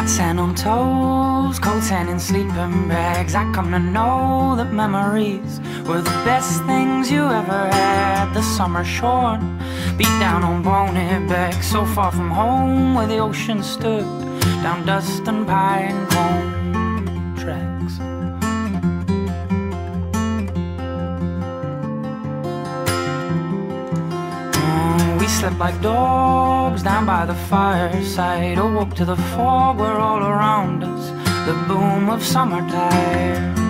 Hot sand on toes, cold sand in sleeping bags. I come to know that memories were the best things you ever had. The summer shorn, beat down on Boney Beck, so far from home where the ocean stood, down dust and pine cone tracks. We slept like dogs down by the fireside, awoke to the fog where all around us the boom of summertime.